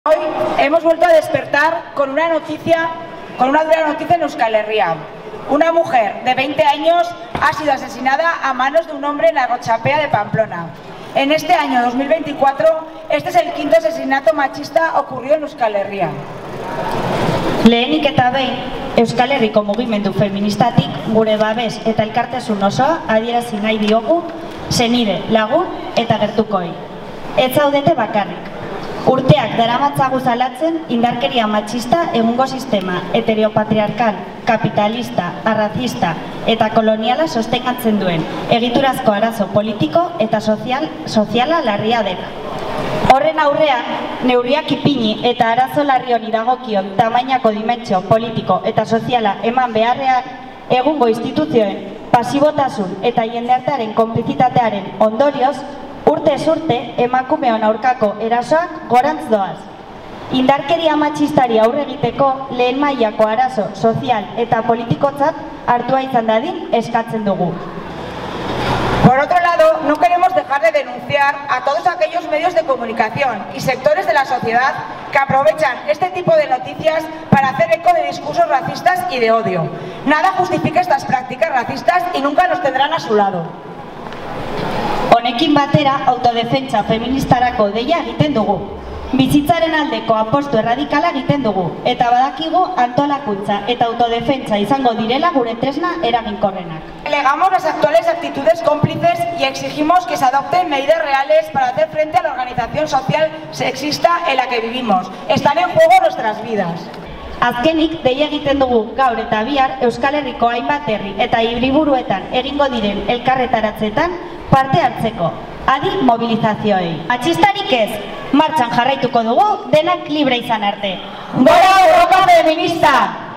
Hoy hemos vuelto a despertar con una dura noticia en Euskal Herria. Una mujer de 20 años ha sido asesinada a manos de un hombre en la Gochapea de Pamplona. En este año 2024, este es el quinto asesinato machista ocurrido en Euskal Herria. Lehenik eta behin, Euskal Herriko mugimendu feministatik gure babes eta elkartasun osoa adierazi nahi diogu senide, lagun eta gertukoei. Ez zaudete bakarrik. Urteak daramatzagu salatzen indarkeria matxista egungo sistema heteropatriarkal, kapitalista, arrazista eta koloniala sostengatzen duen egiturazko arazo politiko eta soziala larria dela. Horren aurrean, neurriak ipini eta arazo larri honi dagokion tamainako dimentsio politiko eta soziala eman beharrean egungo instituzioen pasibotasun eta jendartearen konplizitatearen ondorioz, urtez urte emakumeon aurkako erasoak gorantz doaz. Indarkeria matxistari aurre egiteko lehen mailako arazo sozial eta politikotzat hartua izan dadin eskatzen dugu. Por otro lado, no queremos dejar de denunciar a todos aquellos medios de comunicación y sectores de la sociedad que aprovechan este tipo de noticias para hacer eco de discursos racistas y de odio. Nada justifica estas prácticas racistas y nunca nos tendrán a su lado. Honekin batera autodefentsa feministarako deia egiten dugu. Bizitzaren aldeko apostu erradikala egiten dugu, eta badakigu antolakuntza eta autodefentsa izango direla gure tresna eraginkorrenak. Negamos las actuales actitudes cómplices y exigimos que se adopten medidas reales para hacer frente a la organización social sexista en la que vivimos. Están en juego nuestras vidas. Azkenik, deia egiten dugu gaur eta bihar Euskal Herriko hainbat herri eta hiriburuetan egingo diren elkarretaratzetan parte hartzeko. Adi mobilizazioei. Matxistarik ez, martxan jarraituko dugu denak libre izan arte. ¡Gora Europa feminista!